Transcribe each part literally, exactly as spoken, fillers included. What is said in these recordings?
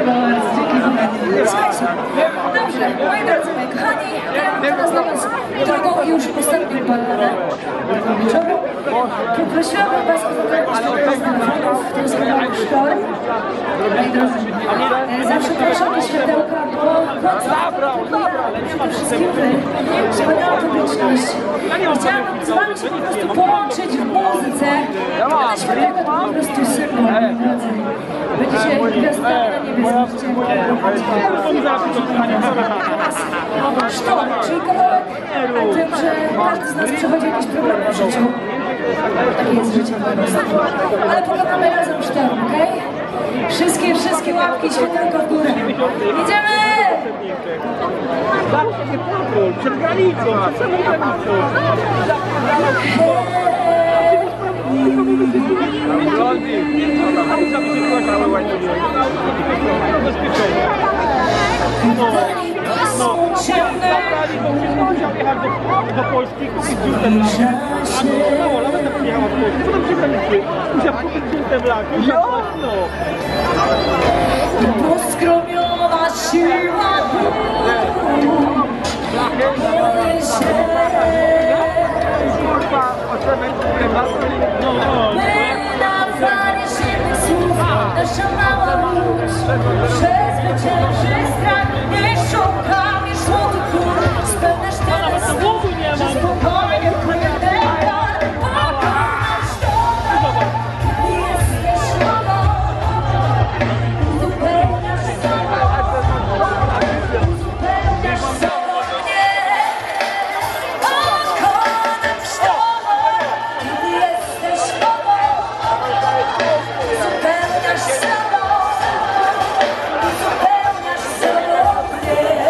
bardzo, dzięki za Dobrze, moi drodzy, moi kochani, ja teraz dla was drugą i już ostatnią balladę tego wieczoru. Poprosiłabym was o zabranie z telefonów, to jest kanał szkoły. Moi drodzy, zawsze proszę światełka, bo przede wszystkim wy, wspaniała publiczność. Chciałabym z wami się po prostu połączyć w muzyce. Te światełka to po prostu symbol, moi drodzy. Będziecie gwiazdami na niebie, zobaczycie. Sztorm, czyli kawałek o tym, że każdy z nas przechodzi jakieś problemy w życiu. Takie jest życie po prostu. Ale pogadamy razem sztorm, okej? Okay? Wszystkie, wszystkie łapki, światełko w górę. Idziemy! Przed granicą, przed samą granicą. No, zabrali, bo już chciał jechać do, do Polski, kupić dziurkę w lakę. A no, mało, nawet tak przyjechała z Polski. Co tam przy granicy? Musiał kupić dziurkę w lakę. No. Poskromiona siła No, no. Nasza mała łódź przezwycięży strach. Nie szukam już złotych gór. Spełniasz tyle snów, że spokojnie wkroję pokonać sztukę. Jesteś nową, uzupełniasz sobą, uzupełniasz sobą mnie. Pokonać sztukę. Jesteś nową, uzupełniasz sobą, uzupełniasz sobą mnie.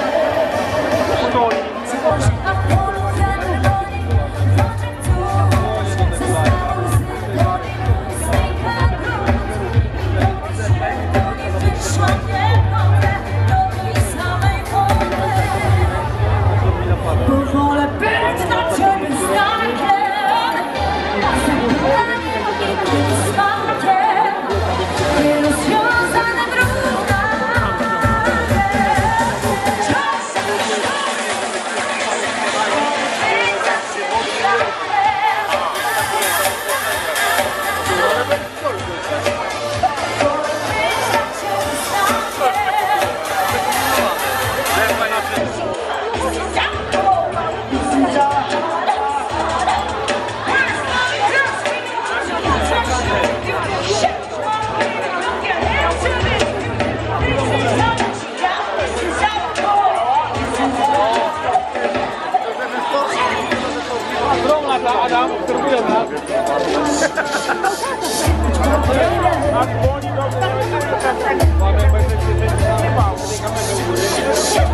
A w polu czerwoni włączek cóż został zniszczony, znika grunt. Do pośrodku nie wyszła nieprawdę do tej samej wody. Bo wolę być dla ciebie znakiem, zaplaniem nikim smakiem, nierozwiązane wróżbami. Adam, próbuję nas. A dzwoni do mnie. Mamy będzie się nie bał, nie kamerę u góry.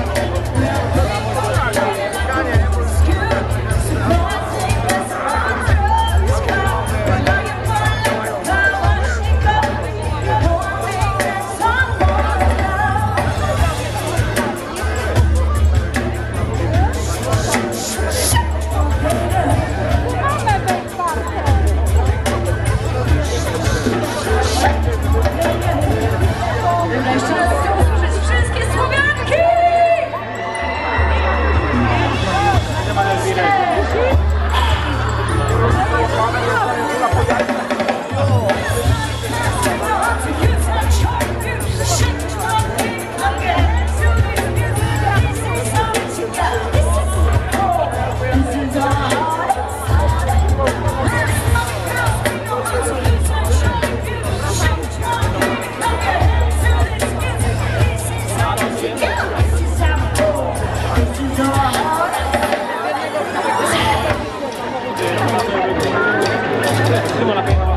Jeszcze raz chcę usłyszeć wszystkie słowianki! Simona,